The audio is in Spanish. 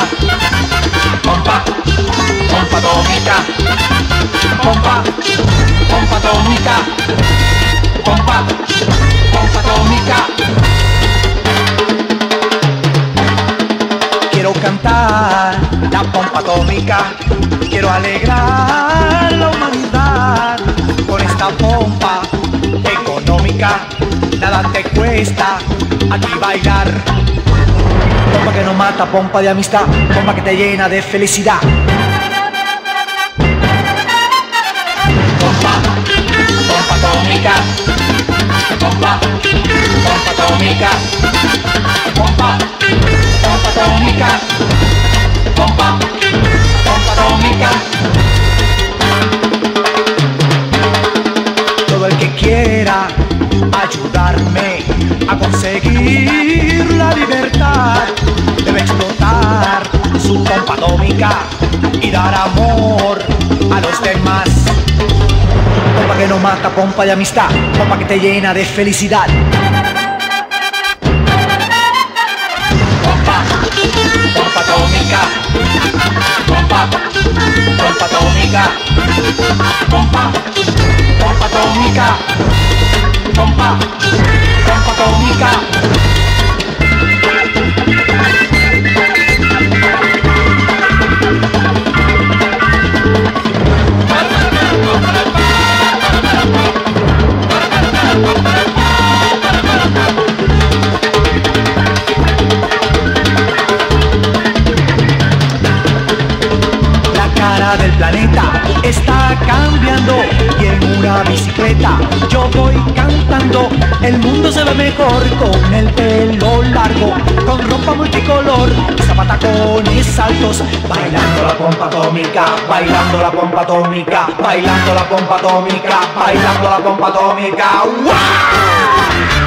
Pompa, pompa atómica. Pompa, pompa atómica. Pompa, pompa atómica. Quiero cantar la pompa atómica. Quiero alegrar la humanidad con esta pompa económica. Nada te cuesta aquí bailar. Pompa que no mata, pompa de amistad, pompa que te llena de felicidad. Pompa, pompa atómica. Pompa, pompa atómica. Pompa, pompa atómica. Pompa, pompa atómica. Todo el que quiera ayudarme a conseguir la libertad debe explotar su pompa atómica y dar amor a los demás. Pompa que no mata, pompa de amistad, pompa que te llena de felicidad. Pompa, pompa atómica. Pompa, pompa atómica. Pompa, pompa atómica. Pompa, pompa atómica. La cara del planeta está cambiando y en una bicicleta yo voy cantando. El mundo se ve mejor con el pelo largo, con ropa multicolor y zapatacones altos, bailando la pompa atómica, bailando la pompa atómica, bailando la pompa atómica, bailando la pompa atómica. ¡Wow!